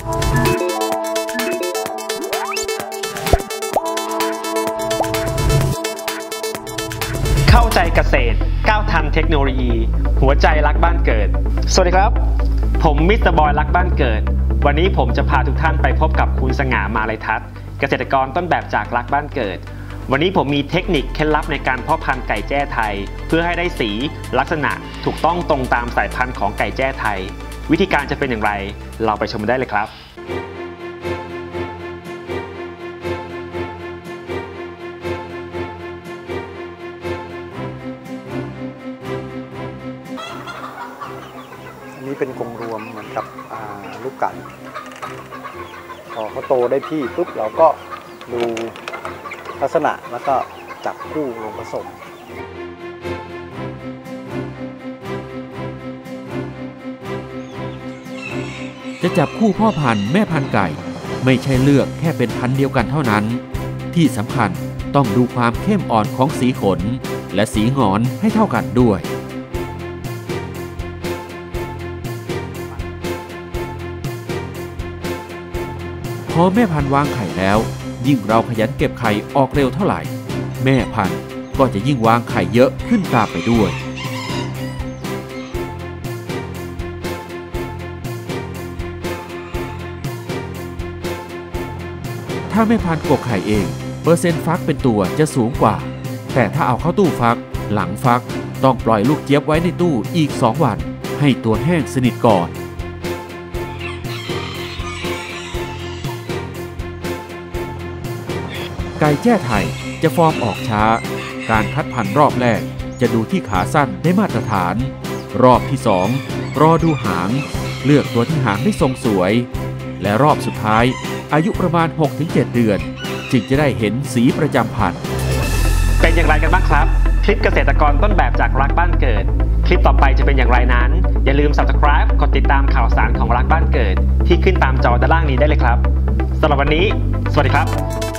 เข้าใจเกษตรก้าวทันเทคโนโลยีหัวใจรักบ้านเกิดสวัสดีครับผมมิสเตอร์บอยรักบ้านเกิดวันนี้ผมจะพาทุกท่านไปพบกับคุณสง่ามาลัยทัศน์เกษตรกรต้นแบบจากรักบ้านเกิดวันนี้ผมมีเทคนิคเคล็ดลับในการเพาะพันธุ์ไก่แจ้ไทยเพื่อให้ได้สีลักษณะถูกต้องตรงตามสายพันธุ์ของไก่แจ้ไทยวิธีการจะเป็นอย่างไรเราไปชมได้เลยครับนี่เป็นกรงรวมเหมือนกับลูกไก่พอเขาโตได้ที่ปุ๊บเราก็ดูลักษณะแล้วก็จับคู่ลงผสมจะจับคู่พ่อพันธุ์แม่พันธุ์ไก่ไม่ใช่เลือกแค่เป็นพันธุ์เดียวกันเท่านั้นที่สำคัญต้องดูความเข้มอ่อนของสีขนและสีหงอนให้เท่ากันด้วยพอแม่พันธุ์วางไข่แล้วยิ่งเราขยันเก็บไข่ออกเร็วเท่าไหร่แม่พันธุ์ก็จะยิ่งวางไข่เยอะขึ้นตามไปด้วยถ้าแม่พันธุ์กกไข่เองเปอร์เซ็นต์ฟักเป็นตัวจะสูงกว่าแต่ถ้าเอาเข้าตู้ฟักหลังฟักต้องปล่อยลูกเจี๊ยบไว้ในตู้อีก2 วันให้ตัวแห้งสนิทก่อนไก่แจ้ไทยจะฟอร์มออกช้าการคัดพันธุ์รอบแรกจะดูที่ขาสั้นได้มาตรฐานรอบที่2รอดูหางเลือกตัวที่หางได้ทรงสวยและรอบสุดท้ายอายุประมาณ 6-7 เดือนจึงจะได้เห็นสีประจำพันธุ์เป็นอย่างไรกันบ้างครับคลิปเกษตรกรต้นแบบจากรักบ้านเกิดคลิปต่อไปจะเป็นอย่างไรนั้นอย่าลืม Subscribe กดติดตามข่าวสารของรักบ้านเกิดที่ขึ้นตามจอด้านล่างนี้ได้เลยครับสำหรับวันนี้สวัสดีครับ